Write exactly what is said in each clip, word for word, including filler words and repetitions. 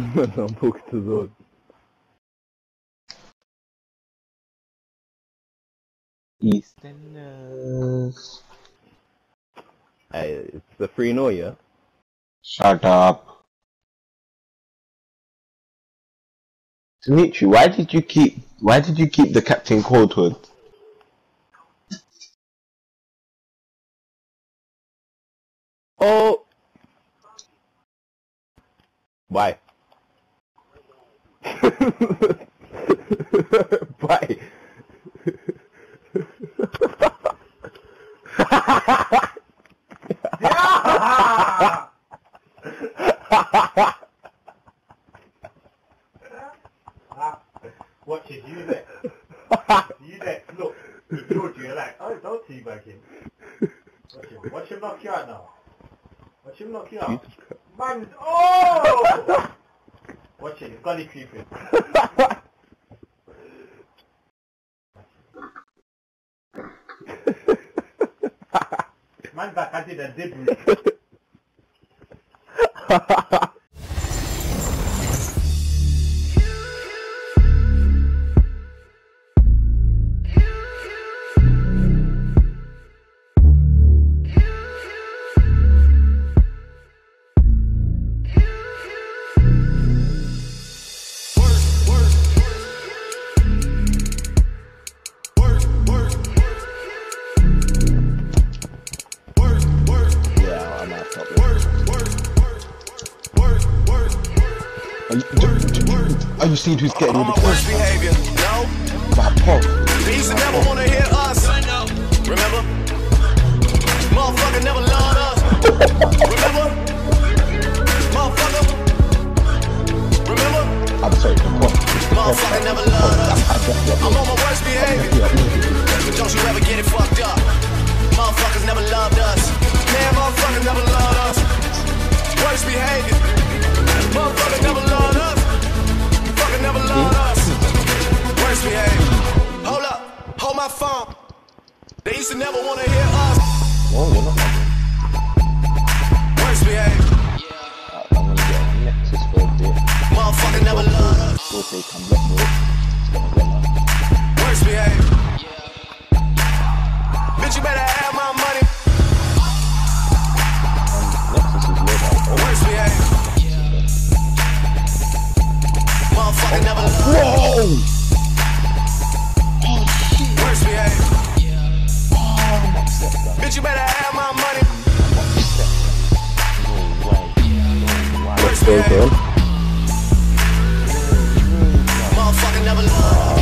I'm talking to Zone. Easterners. Hey, it's the three nil, yeah? Shut up. Dimitri, why did you keep why did you keep the Captain Cold Hood? Oh! Why? Why? Watch it, you there. You there, look. George, you're like, oh, don't teabag him. Watch him, watch him knock you out now. Watch him knock you out. Man, oh! Watch it, he's gully creeping. Man, back, I did a debris. Are you seeing who's getting with the worst behavior? No. My pop. They used to never wanna hear us. Remember? Motherfucker never loved us. Remember? Motherfucker. Remember? I'm sorry, what? Motherfucker never loved us. I'm on my worst behavior. Don't you ever get it fucked up. Motherfuckers never loved us. Man, motherfuckers never loved us. Worst behavior. Motherfuckers never loved us. Fucking never loved us. Worst behavior. Hold up, hold my phone. They used to never wanna hear us. No, you're not. Worst behavior. I'm gonna get a Nexus for a bit. Motherfucker never loved us. We'll say come back with it. Worst behavior. Bitch, you better have my money. Nexus is low. Worst behavior. Motherfucker never loved us. Whoa! Worst behavior. Bitch, you better have my money. Worst behavior. Motherfucker never loved us.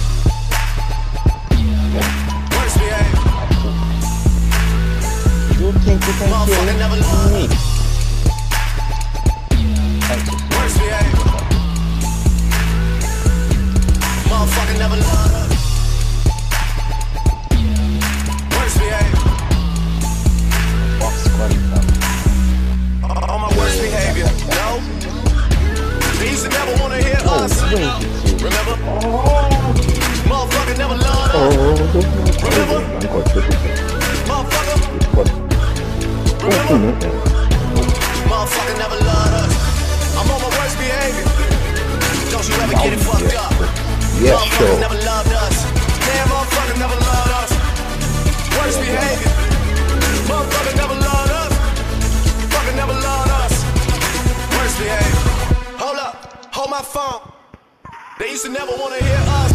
Worst behavior. You think you can Motherfucker never loved me. Worst behavior. Motherfucker never loved us. Worst behavior. On my worst behavior. No. They used to never wanna hear us. Remember? Motherfucker never loved us. Remember? Motherfucker. Remember? Motherfucker never loved us. I'm on my worst behavior. Don't you ever get it fucked up. Yeah, motherfuckers sure. never loved us. Man, motherfuckers never loved us. Worst behavior. Motherfuckers never loved us. Fucking never loved us. Worst behavior. Hold up, hold my phone. They used to never wanna hear us.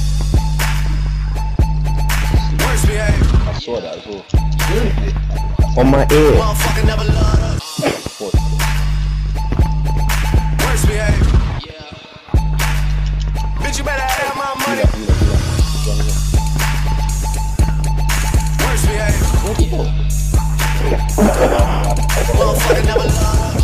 Worst behavior. I saw that as well. On my ear. Motherfucker never loved us. Worst behavior. Bitch, you better have my money. Worst behavior. Motherfucker never loved us.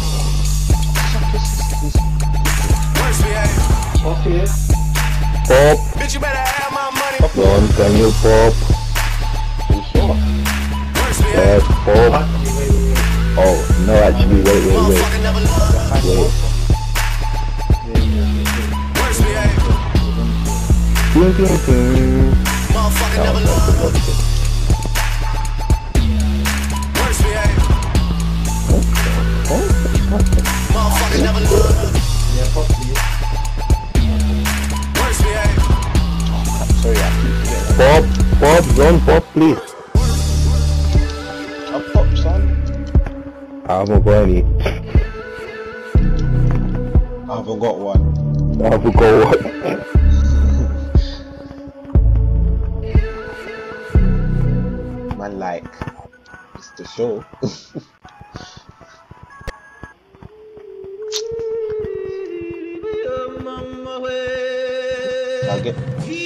Worst behavior. Pop. Bitch, you better have my money. Pop on, can you pop? You sure? Worst Yes, behavior. pop. Oh, no, actually, wait, wait, wait. Motherfucker never loved us. Wait. Worst behavior. Boom, boom, boom. Motherfucker never loved us. Worst behavior. Motherfucker never loved us. Pop, pop, zone, pop, please. I'll pop, son. I haven't got any. I haven't got one. I haven't got one. Man, like, it's the show. I'll get.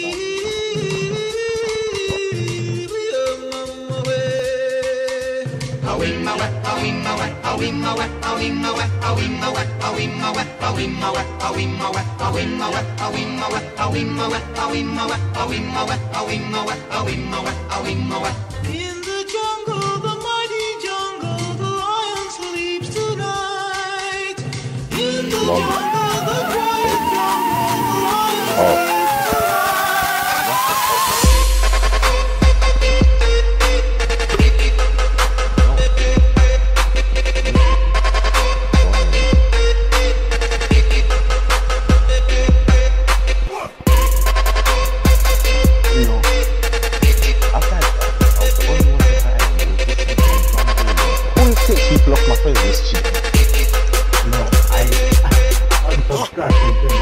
In the jungle, the mighty jungle, the lion sleeps tonight. In the jungle, the quiet jungle, the lion Oh. Block my friends this cheap. No, I unsubscribed from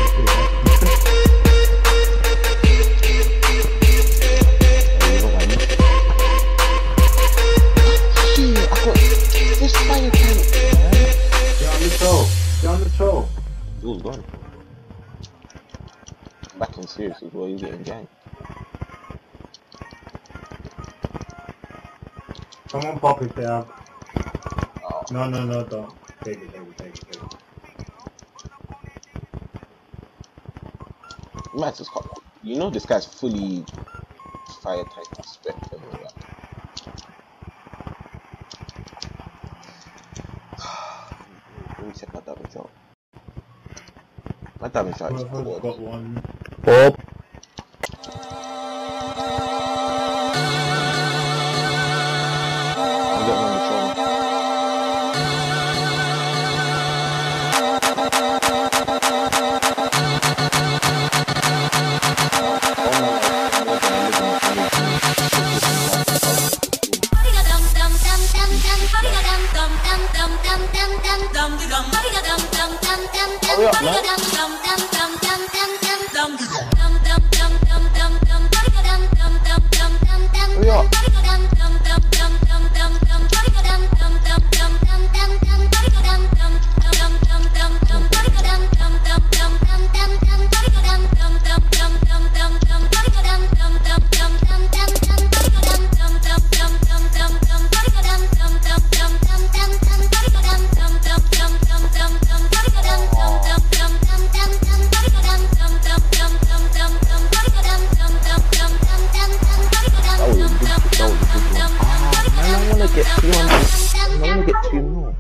Shit, I got this fire tank, man. Get on the troll. Get on the troll. Dude's gone. Back in serious as well, he's getting ganked. Someone pop it there. No, no, no, don't. Take it, take it, take it, take it. Matt is hot. You know this guy's fully fire type spec and all that. Let me check my damage out. My damage out is Whoever's got one. Pop. I'm getting on the phone. Hurry up, man. Hurry up. Get two hundred. I want to get two more.